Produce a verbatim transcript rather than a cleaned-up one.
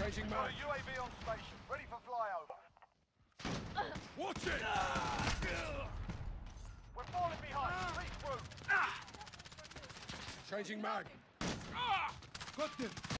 Changing Got mag. a U A V on station, ready for flyover. Watch it! We're falling behind. Regroup. Changing mag. Got them.